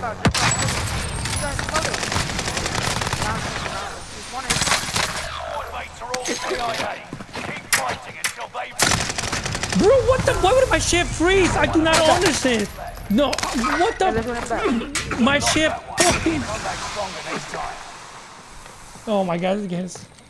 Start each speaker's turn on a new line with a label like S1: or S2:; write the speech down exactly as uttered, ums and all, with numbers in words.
S1: out, jump out. You guys mother. Down, down. There's one in.
S2: Squad mates are all C I A. Keep fighting until they...
S3: Bro, what the? Why would my ship freeze? I do not understand. No, what the? My ship fucking. Oh my god, this game is